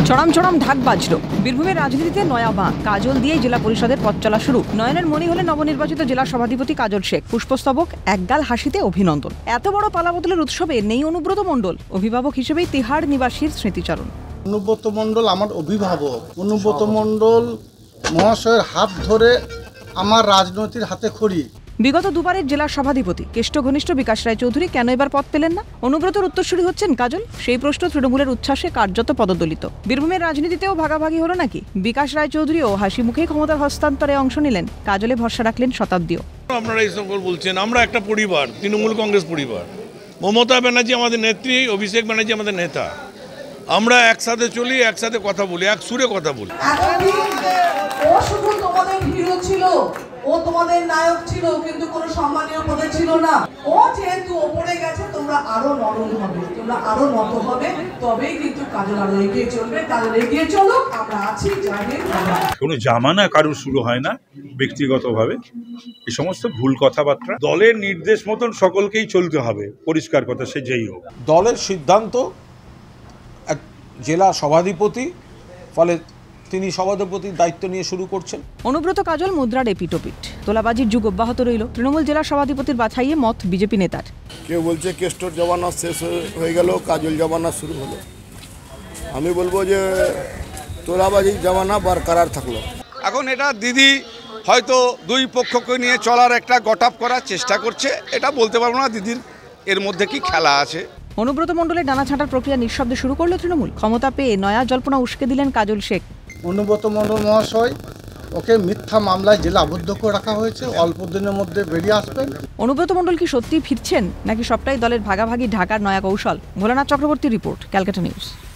চড়াম চড়াম ঢাক বাজলো। বীরভূমের রাজনীতিতে নয়া বাঁ, কাজল দিয়েই জেলা পরিষদের পথ চলা শুরু। নয়নের মণি হলেন নবনির্বাচিত জেলা সভাধিপতি কাজল শেখ। পুষ্পস্তবক, একগাল হাসিতে অভিনন্দন। এত বড় পালাবদলের উৎসবে নেই অনুব্রত মণ্ডল। অভিভাবক হিসেবেই তিহাড় নিবাসীর স্মৃতিচারণ। অনুব্রত মণ্ডল আমার অভিভাবক। অনুব্রত মণ্ডল মহাশয়ের হাত ধরে আমার রাজনৈতিক হাতে খড়ি। বিগত দুবারের জেলার সভাধিপতি কেষ্ট ঘনিষ্ঠ বিকাশ রায় চৌধুরী কেন এবার পদ পেলেন না? অনুব্রতর উত্তরসূরি হচ্ছেন কাজল। সেই প্রশ্ন তৃণমূলের উচ্ছ্বাসে কার্যত পদদলিত। বীরভূমের রাজনীতিতেও ভাগাভাগি হলো নাকি? বিকাশ রায় চৌধুরীও হাসি মুখেই ক্ষমতার হস্তান্তরে অংশ নিলেন। কাজলে ভরসা রাখলেন শতাব্দীও। আপনারা এই সকল বলছেন, আমরা একটা পরিবার, তৃণমূল কংগ্রেস পরিবার। মমতা ব্যানার্জি আমাদের নেত্রী, অভিষেক ব্যানার্জি আমাদের নেতা। আমরা একসাথে চলি, একসাথে কথা বলি, এক সুরে কথা বলি। ও শুধু তোমাদের হিরো ছিল, ও তোমাদের নায়ক ছিল, কিন্তু কোনো সম্মানীয় পদে ছিল না। ও যেহেতু ওপরে গেছে, তোমরা আরো নরম হবে, তোমরা আরো নত হবে, তবেই কিন্তু কাজল আরো এগিয়ে চলবে। কাজল এগিয়ে চলো, আমরা আছি। কোনো জামানা কারোর শুরু হয় না ব্যক্তিগতভাবে। এই সমস্ত ভুল কথাবার্তা, দলের নির্দেশ মতন সকলকেই চলতে হবে, পরিষ্কার কথা সে যেই হোক। দলের সিদ্ধান্ত এক জেলা সভাধিপতি, ফলে তিনি সভাধিপতির দায়িত্ব নিয়ে শুরু করছেন। অনুব্রত কাজল মুদ্রার এপিটোপিট। তোলাবাজির যুগ অব্যাহত রইল। তৃণমূল জেলা সভাধিপতির বাছাইয়ে মত বিজেপি নেতার। কেউ বলছে কেষ্টর জমানা শেষ হয়ে গেল, কাজল জমানা শুরু হলো। আমি বলবো যে তোলাবাজির জমানা বরকরার থাকলো। এখন এটা দিদি হয়তো দুই পক্ষকে নিয়ে চলার একটা গটাপ করার চেষ্টা করছে। এটা বলতে পারবো না দিদির এর মধ্যে কি খেলা আছে। অনুব্রত মণ্ডলের ডানা ছাঁটার প্রক্রিয়া নিঃশব্দে শুরু করলো তৃণমূল। ক্ষমতা পেয়ে নয়া জল্পনা উস্কে দিলেন কাজল শেখ। অনুব্রত মণ্ডল মহাশয়, ওকে মিথ্যা মামলায় জেলা আবদ্ধ করে রাখা হয়েছে। অল্প দিনের মধ্যে বেরিয়ে আসবেন। অনুব্রত মণ্ডল কি সত্যিই ফিরছেন, নাকি সবটাই দলের ভাগাভাগি ঢাকার নয়া কৌশল? Bholanath Chakraborty report, Calcutta news.